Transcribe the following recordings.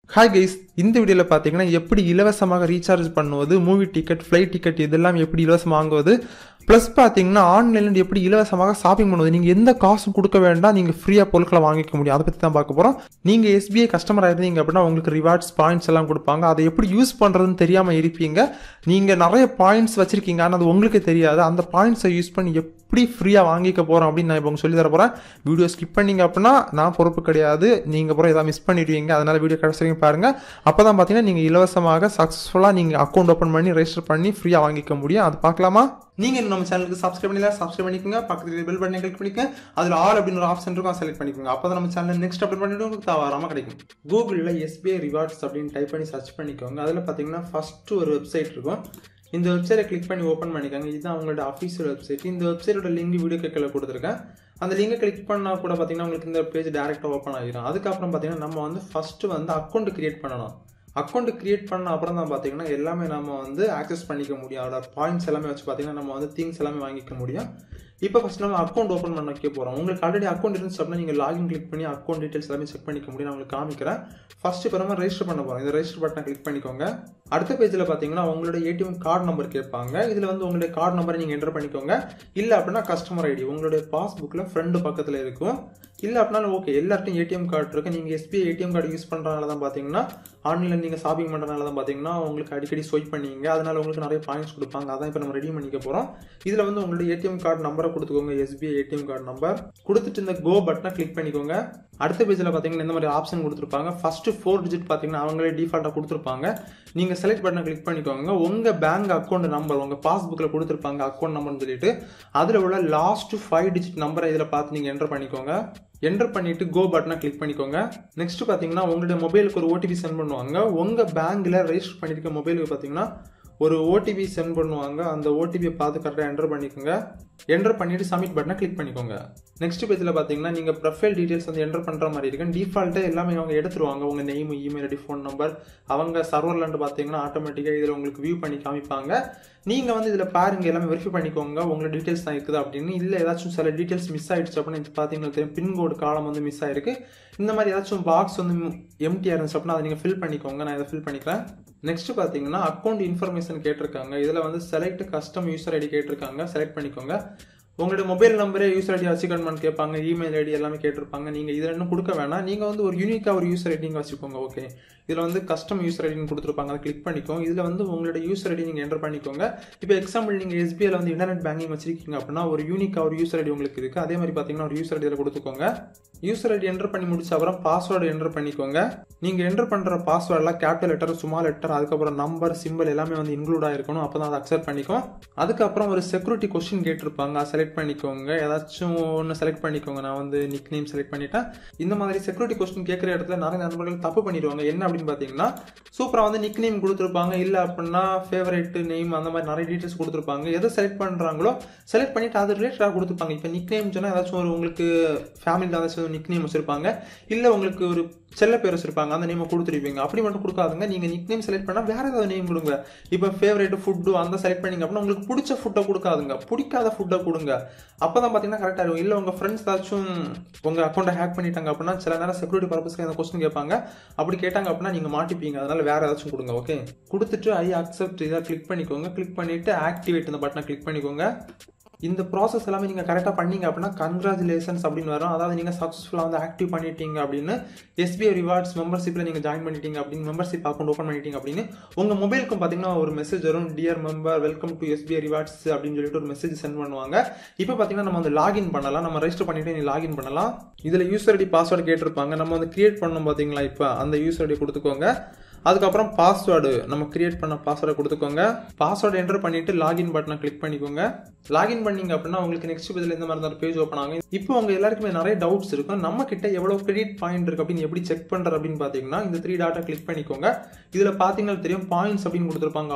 Hi guys, இந்த வீடியோவில் பார்த்தீங்கன்னா எப்படி இலவசமாக ரீசார்ஜ் பண்ணுவது, மூவி டிக்கெட், ஃப்ளைட் டிக்கெட் இதெல்லாம் எப்படி இலவசமாக வாங்குவது, ப்ளஸ் பார்த்தீங்கன்னா ஆன்லைனில் எப்படி இலவசமாக ஷாப்பிங் பண்ணுவது. நீங்கள் எந்த காசும் கொடுக்க வேண்டாம், நீங்கள் ஃப்ரீயாக பொருட்களை வாங்கிக்க முடியும். அதை பற்றி தான் பார்க்க போகிறோம். நீங்கள் எஸ்பிஐ கஸ்டமராக இருந்தீங்க அப்படின்னா உங்களுக்கு ரிவார்ட்ஸ் பாயிண்ட்ஸ் எல்லாம் கொடுப்பாங்க. அதை எப்படி யூஸ் பண்ணுறதுன்னு தெரியாமல் இருப்பீங்க. நீங்கள் நிறைய பாயிண்ட்ஸ் வச்சுருக்கீங்க, ஆனால் அது உங்களுக்கு தெரியாது. அந்த பாயிண்ட்ஸை யூஸ் பண்ணி எப்படி ஃப்ரீயாக வாங்கிக்க போகிறோம் அப்படின்னு நான் இப்போ உங்களுக்கு சொல்லி தர போகிறேன். வீடியோ ஸ்கிப் பண்ணிங்க அப்படின்னா நான் பொறுப்பு கிடையாது, நீங்கள் அப்புறம் ஏதாவது மிஸ் பண்ணிடுவீங்க. அதனால் வீடியோ கடைசி வரைக்கும் பாருங்கள். அப்போ தான் பார்த்தீங்கன்னா நீங்கள் இலவசமாக சக்ஸஸ்ஃபுல்லாக நீங்கள் அக்கௌண்ட் ஓப்பன் பண்ணி ரெஜிஸ்டர் பண்ணி ஃப்ரீயாக வாங்கிக்க முடியும். அது பார்க்கலாமா? நீங்கள் நம்ம சேனலுக்கு சப்ஸ்கிரைப் பண்ணல, சப்ஸ்கிரைப் பண்ணிக்கோங்க. பக்கத்தில் பெல் பட்டனை கிளிக் பண்ணிக்க, அதில் ஆல் அப்படின்னு ஒரு ஆப்ஷன் இருக்கும், அதை செலக்ட் பண்ணிக்கோங்க. அப்போ தான் நம்ம சேனல் நெக்ஸ்ட் அப்டேட் பண்ணிட்டு உங்களுக்கு தவறாமல் கிடைக்கும். கூகுளில் எஸ்பிஐ ரிவார்ட்ஸ் அப்படின்னு டைப் பண்ணி சர்ச் பண்ணிக்கோங்க. அதில் பார்த்தீங்கன்னா ஃபஸ்ட்டு ஒரு வெப்சைட் இருக்கும். இந்த வெப்சைட்டை கிளிக் பண்ணி ஓப்பன் பண்ணிக்கோங்க. இதுதான் அவங்களோட அஃபீஷியல் வெப்சைட். இந்த வெப்சைட்டோட லிங்க் வீடியோ கேட்கல கொடுத்துருக்கேன். அந்த லிங்கை கிளிக் பண்ணால் கூட பார்த்தீங்கன்னா உங்களுக்கு இந்த பேஜ் டேரெக்டாக ஓப்பன் ஆகிடும். அதுக்கப்புறம் பார்த்தீங்கன்னா நம்ம வந்து ஃபஸ்ட்டு வந்து அக்கௌண்ட் கிரியேட் பண்ணணும். அக்கௌண்ட் கிரியேட் பண்ண அப்புறம் தான் பார்த்தீங்கன்னா எல்லாமே நம்ம வந்து ஆக்சஸ் பண்ணிக்க முடியும். அதோட பாயிண்ட்ஸ் எல்லாமே வச்சு பார்த்தீங்கன்னா நம்ம வந்து திங்ஸ் எல்லாமே வாங்கிக்க முடியும். இப்போ ஃபஸ்ட் நம்ம அக்கௌண்ட் ஓப்பன் பண்ண வைக்க போகிறோம். உங்களுக்கு ஆல்ரெடி அக்கௌண்ட் இருந்துச்சு அப்படின்னா நீங்கள் லாகின் கிளிக் பண்ணி அக்கௌண்ட் டீட்டெயில்ஸ் எல்லாமே செக் பண்ணிக்க முடியும். நான் உங்களுக்கு காமிக்கிறேன். ஃபர்ஸ்ட் இப்போ நம்ம ரெஜிஸ்டர் பண்ண போகிறோம். இந்த ரெஜிஸ்டர் பட்டனை கிளிக் பண்ணிக்கோங்க. அடுத்த பேஜில் பார்த்தீங்கன்னா உங்களோட ஏடிஎம் கார்டு நம்பர் கேட்பாங்க. இதில் வந்து உங்களுடைய கார்டு நம்பரை நீங்கள் என்டர் பண்ணிக்கோங்க. இல்லை அப்படின்னா கஸ்டமர் ஐடி உங்களுடைய பாஸ்புக்கில் ஃப்ரெண்டு பக்கத்தில் இருக்கும். இல்லை அப்படின்னா ஓகே, எல்லார்ட்டையும் ஏடிஎம் கார்டு இருக்கு. நீங்கள் எஸ்பிஐ ஏடிஎம் கார்டு யூஸ் பண்ணுறதுனால தான் பார்த்தீங்கன்னா ஆன்லைனில் நீங்கள் ஷாப்பிங் பண்ணுறதுனால தான் பார்த்தீங்கன்னா உங்களுக்கு அடிக்கடி ஸ்வைப் பண்ணுவீங்க. அதனால உங்களுக்கு நிறைய பாயிண்ட்ஸ் கொடுப்பாங்க. அதான் இப்போ நம்ம ரெடி பண்ணிக்க போகிறோம். இதில் வந்து உங்களுடைய ஏடிஎம் கார்டு நம்பரை கொடுத்துக்கோங்க. எஸ்பிஐ ஏடிஎம் கார்டு நம்பர் கொடுத்துட்டு இந்த கோ பட்டனை கிளிக் பண்ணிக்கோங்க. அடுத்த பேஜில் பார்த்தீங்கன்னா இந்த மாதிரி ஆப்ஷன் கொடுத்துருப்பாங்க. ஃபர்ஸ்ட் 4 டிஜிட் பார்த்தீங்கன்னா அவங்களே டிஃபால்ட்டாக கொடுத்துருப்பாங்க. நீங்கள் செலக்ட் பட்டனை கிளிக் பண்ணிக்கோங்க. உங்கள் பேங்க் அக்கௌண்ட் நம்பர் உங்கள் பாஸ்புக்கில் கொடுத்துருப்பாங்க அக்கௌண்ட் நம்பர்னு சொல்லிட்டு அதில் உள்ள லாஸ்ட் 5 டிஜிட் நம்பரை இதில் பார்த்து நீங்கள் என்டர் பண்ணிக்கோங்க. என்டர் பண்ணிட்டு கோ பட்டனை கிளிக் பண்ணிக்கோங்க. நெக்ஸ்ட் பார்த்தீங்கன்னா உங்களுடைய மொபைலுக்கு ஒரு ஓடிபி சென்ட் பண்ணுவாங்க. உங்கள் பேங்க்ல ரெஜிஸ்டர் பண்ணிருக்க மொபைலுக்கு பார்த்தீங்கன்னா ஒரு ஓடிபி சென்ட் பண்ணுவாங்க. அந்த ஓடிபியை பார்த்து கரெக்டாக என்டர் பண்ணிக்கோங்க. என்டர் பண்ணிட்டு சப்மிட் பட்டனை கிளிக் பண்ணிக்கோங்க. நெக்ஸ்ட் பேஜில் பார்த்தீங்கன்னா நீங்கள் ப்ரொஃபைல் டீடைல்ஸ் வந்து என்டர் பண்ணுற மாதிரி இருக்கு. டிஃபால்ட்டாக எல்லாமே அவங்க எடுத்துருவாங்க. உங்கள் name, email ID, phone number அவங்க சர்வர்லேருந்து பார்த்தீங்கன்னா ஆட்டோமேட்டிக்காக இதில் உங்களுக்கு வியூ பண்ணி காமிப்பாங்க. நீங்கள் வந்து இதில் பாருங்க, எல்லாமே வெரிஃபை பண்ணிக்கோங்க உங்களோட டீடைல்ஸ் தான் இருக்குது அப்படின்னு. இல்லை ஏதாச்சும் சில டீடைல்ஸ் மிஸ் ஆயிடுச்சு அப்படின்னு இது பார்த்தீங்கன்னா தெரியும். பின்கோடு காலம் வந்து மிஸ் ஆயிருக்கு. இந்த மாதிரி ஏதாச்சும் பாக்ஸ் வந்து எம்டிஆர் இருந்துச்சு அப்படின்னா அதை நீங்கள் ஃபில் பண்ணிக்கோங்க. நான் இதை ஃபில் பண்ணிக்கிறேன். நெக்ஸ்ட் பார்த்தீங்கன்னா அக்கௌண்ட் இன்ஃபர்மேஷன் கேட்டிருக்காங்க. இதில் வந்து செலக்ட் கஸ்டம் யூசர் ஐடி கேட்டிருக்காங்க. செலக்ட் பண்ணிக்கோங்க. உங்களோட மொபைல் நம்பரே யூசர் ஐடி வச்சுக்கணுமான்னு கேட்பாங்க. இமெயில் ஐடி எல்லாமே கேட்டிருப்பாங்க. நீங்கள் இதில் இன்னும் கொடுக்க வேணாம். நீங்கள் வந்து ஒரு யூனிக்காக ஒரு யூசர் ஐடி நீங்கள் வச்சுக்கோங்க. ஓகே, இதில் வந்து கஸ்டம் யூசர் ஐடின்னு கொடுத்துருப்பாங்க. அதை கிளிக் பண்ணிக்கோங்க. இதில் வந்து உங்களோட யூசர் ஐடி நீங்கள் என்டர் பண்ணிக்கோங்க. இப்போ எக்ஸாம்பிள் நீங்கள் எஸ்பிஐல வந்து இன்டர்நெட் பேங்கிங் வச்சிருக்கீங்க அப்படின்னா ஒரு யூனிக்காக ஒரு யூசர் ஐடி உங்களுக்கு இருக்குது. அதே மாதிரி பார்த்தீங்கன்னா ஒரு யூசர் ஐடியில் கொடுத்துக்கோங்க. யூசர் ஐடி என்டர் பண்ணி முடிச்ச அப்புறம் பாஸ்வேர்டு என்டர் பண்ணிக்கோங்க. நீங்கள் என்டர் பண்ணுற பாஸ்வேர்டெலாம் கேபிட்டல் லெட்டர், ஸ்மால் லெட்டர், அதுக்கப்புறம் நம்பர், சிம்பிள் எல்லாமே வந்து இன்க்ளூட் ஆகிருக்கணும். அப்போ தான் அதை அக்செப்ட் பண்ணிக்கும். அதுக்கப்புறம் ஒரு செக்யூரிட்டி கொஸ்டின் கேட்டிருப்பாங்க. அதை செலக்ட் பண்ணிக்கோங்க. ஏதாச்சும் ஒன்று செலக்ட் பண்ணிக்கோங்க. நான் வந்து நிக் நேம் செலக்ட் பண்ணிட்டேன். இந்த மாதிரி செக்யூரிட்டி கொஸ்டின் கேட்குற இடத்துல நிறைய நண்பர்கள் தப்பு பண்ணிடுவாங்க. என்ன அப்படின்னு பார்த்தீங்கன்னா சூப்பராக வந்து நிக் நேம் கொடுத்துருப்பாங்க. இல்லை அப்படின்னா ஃபேவரட் நேம் அந்த மாதிரி நிறைய டீட்டெயில்ஸ் கொடுத்துருப்பாங்க. எதை செலக்ட் பண்ணுறாங்களோ செலக்ட் பண்ணிட்டு அது ரிலேட்டடாக கொடுத்துருப்பாங்க. இப்போ நிக் நேம் சொன்னால் ஏதாச்சும் ஒரு உங்களுக்கு ஃபேமிலியில் ஏதாச்சும் நிக் நேம் வச்சிருப்பாங்க. இல்லை உங்களுக்கு ஒரு செல்ல பேர் வச்சிருப்பாங்க. அந்த நேமை கொடுத்துருப்பீங்க. அப்படி மட்டும் கொடுக்காதுங்க. நீங்கள் நிக் நேம் செலக்ட் பண்ணால் வேற ஏதாவது நேம் கொடுங்க. இப்போ ஃபேவரட் ஃபுட்டு அந்த செலக்ட் பண்ணிங்க அப்படின்னா உங்களுக்கு பிடிச்ச ஃபுட்டை கொடுக்காதுங்க, பிடிக்காத ஃபுட்டை கொடுங்க. அப்போ தான் பார்த்தீங்கன்னா கரெக்டாக இருக்கும். இல்லை உங்கள் ஃப்ரெண்ட்ஸ் ஏதாச்சும் உங்கள் அக்கௌண்ட்டை ஹேக் பண்ணிட்டாங்க அப்படின்னா சில நேரம் செக்யூரிட்டி பர்பஸ்க்கு அந்த கொஸ்டின் கேட்பாங்க. அப்படி கேட்டாங்க அப்படின்னா நீங்கள் மாட்டிப்பீங்க. அதனால வேற ஏதாச்சும் கொடுங்க. ஓகே, கொடுத்துட்டு ஐ அக்செப்ட் இதை கிளிக் பண்ணிக்கோங்க. கிளிக் பண்ணிட்டு ஆக்டிவேட் இந்த பட்டனை கிளிக் பண்ணிக்கோங்க. இந்த ப்ராசஸ் எல்லாமே நீங்கள் கரெக்டாக பண்ணீங்க அப்படின்னா கங்க்ராச்சுலேஷன்ஸ் அப்படின்னு வரும். அதாவது நீங்கள் சக்ஸஸ்ஃபுல்லாக வந்து ஆக்டிவ் பண்ணிட்டீங்க அப்படின்னு, எஸ்பிஐ ரிவார்ட்ஸ் மெம்பர்ஷிப்பில் நீங்கள் ஜாயின் பண்ணிட்டீங்க அப்படின்னு, மெம்பர்ஷிப் அக்கௌண்ட் ஓப்பன் பண்ணிட்டீங்க அப்படின்னு உங்கள் மொபைலுக்கும் பார்த்தீங்கன்னா ஒரு மெசேஜ் வரும். Dear member, welcome to SBI rewards அப்படின்னு சொல்லிட்டு ஒரு மெசேஜ் சென்ட் பண்ணுவாங்க. இப்போ பார்த்தீங்கன்னா நம்ம வந்து லாகின் பண்ணலாம். நம்ம ரெஜிஸ்டர் பண்ணிட்டு நீ லாகின் பண்ணலாம். இதில் யூசர் ஐடி பாஸ்வேர்டு கேட்டிருப்பாங்க. நம்ம வந்து கிரியேட் பண்ணணும் பார்த்தீங்களா, இப்போ அந்த யூசர் ஐடி கொடுத்துக்கோங்க. அதுக்கப்புறம் பாஸ்வேர்டு நம்ம கிரியேட் பண்ண பாஸ்வேர்டை கொடுத்துக்கோங்க. பாஸ்வேர்டு என்டர் பண்ணிட்டு லாகின் பட்டனை கிளிக் பண்ணிக்கோங்க. லாகின் பண்ணீங்க அப்படின்னா உங்களுக்கு நெக்ஸ்ட் பேஜில் இந்த மாதிரி தான் பேஜ் ஓப்பன் ஆகும். இப்போ உங்க எல்லாருக்குமே நிறைய டவுட்ஸ் இருக்கும். நம்ம கிட்ட எவ்வளவு கிரெடிட் பாயிண்ட் இருக்கு அப்படின்னு எப்படி செக் பண்றது அப்படின்னு பாத்தீங்கன்னா இந்த 3 டாட்டை கிளிக் பண்ணிக்கோங்க. இதுல பாத்தீங்கன்னா தெரியும் பாயிண்ட்ஸ் அப்படின்னு கொடுத்துருப்பாங்க.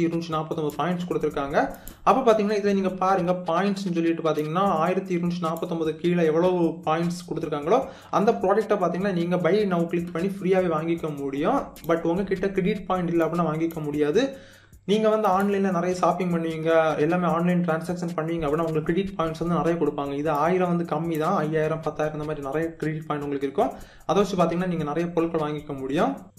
1249 பாயிண்ட்ஸ் கொடுத்துருக்காங்க. அப்ப பாத்தீங்கன்னா இதுல நீங்க பாருங்க பாயிண்ட்ஸ் சொல்லிட்டு பாத்தீங்கன்னா 1249 கீழே எவ்வளவு பாயிண்ட்ஸ் கொடுத்துருக்காங்களோ அந்த ப்ராடக்ட்டை பாத்தீங்கன்னா நீங்க பை நவ் கிளிக் பண்ணி ஃப்ரீயாவே வாங்கிக்க முடியும். பட் உங்ககிட்ட கிரெடிட் பாயிண்ட் இல்லை அப்படின்னா வாங்கிக்க முடியாது. நீங்க வந்து ஆன்லைன்ல நிறைய ஷாப்பிங் பண்ணுவீங்க, எல்லாமே ஆன்லைன் டிரான்சாக்ஷன் பண்ணுவீங்க அப்படின்னா உங்களுக்கு கிரெடிட் பாயிண்ட்ஸ் வந்து நிறைய கொடுப்பாங்க. இது 1000 வந்து கம்மி தான், 5000 10,000 இந்த மாதிரி நிறைய கிரெடிட் பாயிண்ட் உங்களுக்கு இருக்கும். அதை வச்சு பாத்தீங்கன்னா நீங்க நிறைய பொருட்கள் வாங்கிக்க முடியும்.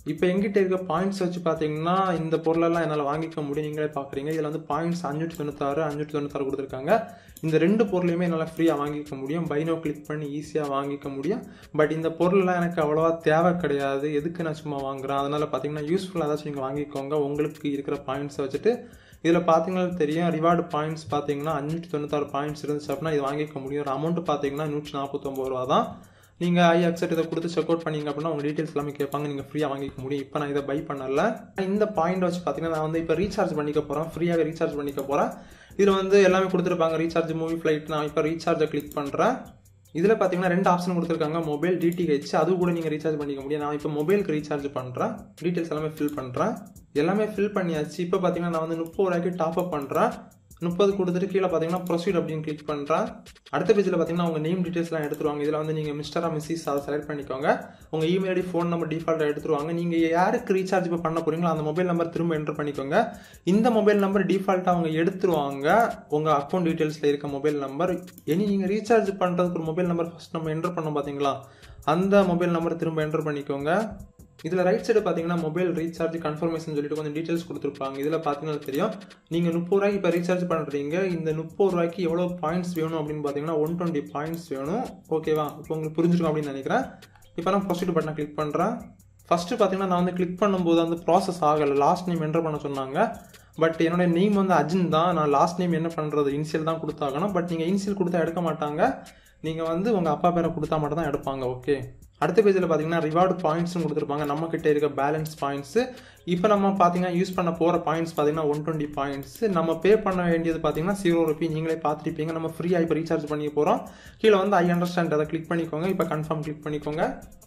இப்போ எங்கிட்ட இருக்க பாயிண்ட்ஸ் வச்சு பார்த்தீங்கன்னா இந்த பொருளெல்லாம் என்னால் வாங்கிக்க முடியும். நீங்களே பார்க்குறீங்க. இதில் வந்து பாயிண்ட்ஸ் 596 596 கொடுத்துருக்காங்க. இந்த 2 பொருளையுமே என்னால் ஃப்ரீயாக வாங்கிக்க முடியும். பை நவ் கிளிக் பண்ணி ஈஸியாக வாங்கிக்க முடியும். பட் இந்த பொருளெல்லாம் எனக்கு அவ்வளோவா தேவை கிடையாது. எதுக்கு நான் சும்மா வாங்குறேன். அதனால் பார்த்தீங்கன்னா யூஸ்ஃபுல்லாக ஏதாச்சும் நீங்கள் வாங்கிக்கோங்க உங்களுக்கு இருக்கிற பாயிண்ட்ஸை வச்சுட்டு. இதில் பார்த்தீங்கன்னா தெரியும் ரிவார்டு பாயிண்ட்ஸ் பார்த்தீங்கன்னா 596 பாயிண்ட்ஸ் இருந்துச்சு அப்படின்னா இது வாங்கிக்க முடியும். ஒரு அமௌண்ட் பார்த்தீங்கன்னா 149 ரூபா தான். நீங்கள் ஐ அக்செப்ட் இதை கொடுத்து செக் அவுட் பண்ணிங்க அப்படின்னா உங்கள் டீட்டெயில்ஸ் எல்லாமே கேட்பாங்க. நீங்கள் ஃப்ரீயாக வாங்கிக்க முடியும். இப்போ நான் இதை பை பண்ணல. இந்த பாயிண்ட் வச்சு பார்த்தீங்கன்னா நான் வந்து இப்போ ரீசார்ஜ் பண்ணிக்க போகிறேன். ஃப்ரீயாகவே ரீசார்ஜ் பண்ணிக்க போகிறேன். இதில் வந்து எல்லாமே கொடுத்துருப்பாங்க. Recharge, movie, flight. நான் இப்போ ரீசார்ஜை கிளிக் பண்ணுறேன். இதில் பார்த்தீங்கன்னா 2 ஆப்ஷன் கொடுத்துருக்காங்க. Mobile, DTH. அது கூட நீங்கள் ரீசார்ஜ் பண்ணிக்க முடியும். நான் இப்போ மொபைலுக்கு ரீசார்ஜ் பண்ணுறேன். டீட்டெயில்ஸ் எல்லாமே ஃபில் பண்ணுறேன். எல்லாமே ஃபில் பண்ணியாச்சு. இப்போ பார்த்தீங்கன்னா நான் வந்து 30 ரூபாய்க்கு டாப் அப் பண்ணுறேன். 30 கொடுத்துட்டு கீழே பார்த்தீங்கன்னா ப்ரொசீட் அப்படின்னு கிளிக் பண்ணுறேன். அடுத்த பேஜில் பார்த்தீங்கன்னா உங்கள் நேம் டீட்டெயில்ஸ்லாம் எடுத்துருவாங்க. இதில் வந்து நீங்கள் மிஸ்டரா மிஸ்ஸஸ் அதை செலக்ட் பண்ணிக்கோங்க. உங்கள் இமெயில் ஐடி, ஃபோன் நம்பர் டிஃபால்ட்டாக எடுத்துருவாங்க. நீங்கள் யாருக்கு ரீசார்ஜ் இப்போ பண்ண போகிறீங்களோ அந்த மொபைல் நம்பர் திரும்ப என்டர் பண்ணிக்கோங்க. இந்த மொபைல் நம்பர் டிஃபால்ட்டாக அவங்க எடுத்துருவாங்க. உங்கள் அக்கௌண்ட் டீட்டெயில்ஸில் இருக்க மொபைல் நம்பர். இனி நீங்கள் ரீசார்ஜ் பண்ணுறதுக்கு ஒரு மொபைல் நம்பர் ஃபஸ்ட் நம்ம என்டர் பண்ணோம் பார்த்தீங்களா, அந்த மொபைல் நம்பர் திரும்ப என்டர் பண்ணிக்கோங்க. இதில் ரைட் சைடு பார்த்தீங்கன்னா மொபைல் ரீசார்ஜ் கன்ஃபர்மேஷன் சொல்லிட்டு கொஞ்சம் டீட்டெயில்ஸ் கொடுத்துருப்பாங்க. இதில் பார்த்தீங்கன்னா தெரியும் நீங்கள் 30 ரூபாய்க்கு இப்போ ரீசார்ஜ் பண்ணுறீங்க. இந்த 30 ரூபாய்க்கு எவ்வளோ பாயிண்ட்ஸ் வேணும் அப்படின்னு பார்த்தீங்கன்னா 120 பாயிண்ட்ஸ் வேணும். ஓகேவா? இப்போ உங்களுக்கு புரிஞ்சிருக்கும் அப்படின்னு நினைக்கிறேன். இப்போ நான் ப்ரொசீட் பட்டனை கிளிக் பண்ணுறேன். ஃபஸ்ட்டு பார்த்தீங்கன்னா நான் வந்து கிளிக் பண்ணும்போது அந்த ப்ராசஸ் ஆகலை. லாஸ்ட் நேம் என்டர் பண்ண சொன்னாங்க. பட் என்னோட நேம் வந்து அஜின் தான். நான் லாஸ்ட் நேம் என்ன பண்ணுறது, இனிஷியல் தான் கொடுத்தாகணும். பட் நீங்கள் இனிஷியல் கொடுத்தா எடுக்க மாட்டாங்க. நீங்கள் வந்து உங்கள் அப்பா பேரை கொடுத்தா மட்டும் தான் எடுப்பாங்க. ஓகே. அடுத்த பேஜில் பார்த்தீங்கன்னா ரிவார்டு பாயிண்ட்ஸ்னு கொடுத்துருப்பாங்க. நம்மக்கிட்ட இருக்க பேலன்ஸ் பாயிண்ட்ஸு. இப்போ நம்ம பார்த்தீங்கன்னா யூஸ் பண்ண போகிற பாயிண்ட்ஸ் பார்த்தீங்கன்னா 120 பாயிண்ட்ஸ். நம்ம பே பண்ண வேண்டியது பார்த்தீங்கன்னா 0 ரூபி. நீங்களே பார்த்துருப்பீங்க. நம்ம ஃப்ரீயாக இப்போ ரீசார்ஜ் பண்ணி போகிறோம். கீழே வந்து ஐ அண்டர்ஸ்டாண்ட் அதை கிளிக் பண்ணிக்கோங்க. இப்போ கன்ஃபார்ம் கிளிக் பண்ணிக்கோங்க.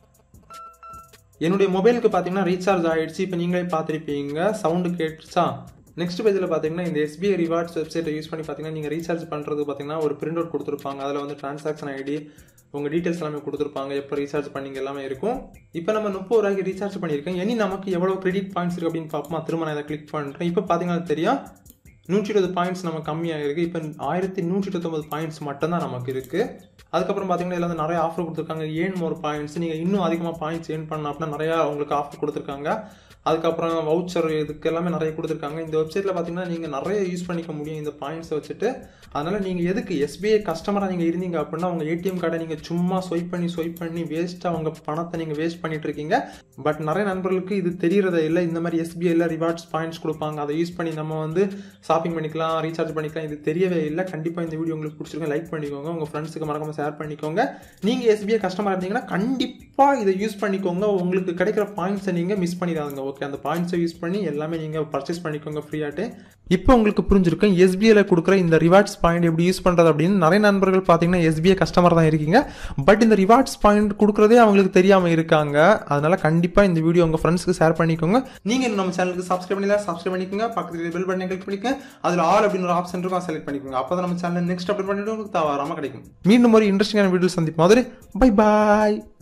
என்னுடைய மொபைலுக்கு பார்த்தீங்கன்னா ரீசார்ஜ் ஆகிடுச்சு. இப்போ நீங்களே பார்த்துருப்பீங்க. சவுண்டு கேட்டுச்சா? நெக்ஸ்ட் பேஜில் பார்த்தீங்கன்னா இந்த SBI ரிவார்ட்ஸ் வெப்சைட்டை யூஸ் பண்ணி பார்த்தீங்கன்னா நீங்கள் ரீசார்ஜ் பண்ணுறது பார்த்தீங்கன்னா ஒரு பிரிண்ட் அவுட் கொடுத்துருப்பாங்க. அதில் வந்து டிரான்சாக்ஷன் ஐடி, உங்கள் டீட்டெயில்ஸ் எல்லாமே கொடுத்துருப்பாங்க. எப்போ ரீசார்ஜ் பண்ணிங்க எல்லாமே இருக்கும். இப்போ நம்ம 30 ரூபாய்க்கு ரீசார்ஜ் பண்ணியிருக்கேன். இனி நமக்கு எவ்வளோ கிரெடிட் பாயிண்ட்ஸ் இருக்குது அப்படின்னு பார்ப்போமா? திரும்ப நான் இதை கிளிக் பண்ணுறேன். இப்போ பார்த்தீங்கன்னா தெரியும் 120 பாயிண்ட்ஸ் நம்ம கம்மியாக இருக்குது. இப்போ 1129 பாயிண்ட்ஸ் மட்டும்தான் நமக்கு இருக்குது. அதுக்கப்புறம் பார்த்தீங்கன்னா இதில் வந்து நிறைய ஆஃபர் கொடுத்துருக்காங்க. ஏன் மோர் பாயிண்ட்ஸ். நீங்கள் இன்னும் அதிகமாக பாயிண்ட்ஸ் ஏர்ன் பண்ணணும் அப்படின்னா நிறையா உங்களுக்கு ஆஃபர் கொடுத்துருக்காங்க. அதுக்கப்புறம் வவுச்சர் இதுக்கு எல்லாமே நிறைய கொடுத்துருக்காங்க. இந்த வெப்சைட்டில் பார்த்தீங்கன்னா நீங்கள் நிறைய யூஸ் பண்ணிக்க முடியும் இந்த பாயிண்ட்ஸை வச்சுட்டு. அதனால் நீங்கள் எதுக்கு SBI கஸ்டமராக நீங்கள் இருந்தீங்க அப்படின்னா உங்கள் ATM கார்டை நீங்கள் சும்மா ஸ்வைப் பண்ணி வேஸ்ட்டாக உங்கள் பணத்தை நீங்கள் வேஸ்ட் பண்ணிட்டு இருக்கீங்க. பட் நிறைய நண்பர்களுக்கு இது தெரியறதே இல்லை. இந்த மாதிரி SBIல ரிவார்ட்ஸ் பாயிண்ட்ஸ் கொடுப்பாங்க. அதை யூஸ் பண்ணி நம்ம வந்து ஷாப்பிங் பண்ணிக்கலாம், ரீசார்ஜ் பண்ணிக்கலாம். இது தெரியவே இல்லை. கண்டிப்பாக இந்த வீடியோ உங்களுக்கு பிடிச்சிருக்கோம். லைக் பண்ணிக்கோங்க. உங்கள் ஃப்ரெண்ட்ஸுக்கு மறக்காம ஷேர் பண்ணிக்கோங்க. நீங்கள் SBI கஸ்டமராக இருந்தீங்கன்னா கண்டிப்பாக இதை யூஸ் பண்ணிக்கோங்க. உங்களுக்கு கிடைக்கிற பாயிண்ட்ஸை நீங்கள் மிஸ் பண்ணிடாதுங்க. ஓகே, அந்த பாயிண்ட்ஸை யூஸ் பண்ணி எல்லாமே நீங்கள் பர்ச்சேஸ் பண்ணிக்கோங்க ஃப்ரீயாட்டு. இப்போ உங்களுக்கு புரிஞ்சிருக்கும் SBIல கொடுக்குற இந்த ரிவார்ட்ஸ் பாயிண்ட் எப்படி யூஸ் பண்ணுறது அப்படின்னு. நிறைய நண்பர்கள் பார்த்தீங்கன்னா SBI கஸ்டமர் தான் இருக்கீங்க. பட் இந்த ரிவார்ட்ஸ் பாயிண்ட் கொடுக்குறதே அவங்களுக்கு தெரியாமல் இருக்காங்க. அதனால கண்டிப்பாக இந்த வீடியோ உங்கள் ஃப்ரெண்ட்ஸ்க்கு ஷேர் பண்ணிக்கோங்க. நீங்கள் நம்ம சேனலுக்கு சப்ஸ்கிரைப் பண்ணிக்கோங்க. பக்கத்தில் பெல் பட்டனை கிளிக் பண்ணிக்கோங்க. அதில் ஆல் அப்படின்னு ஒரு ஆப்ஷன் இருக்கும், செலக்ட் பண்ணிக்கோங்க. அப்போ தான் நம்ம சேனல் நெக்ஸ்ட் அப்டேட் பண்ணிட்டு உங்களுக்கு தவறாமல் கிடைக்கும். மீண்டும் ஒரு இன்ட்ரெஸ்டிங்கான வீடியோ சந்திப்போம். பை பாய்.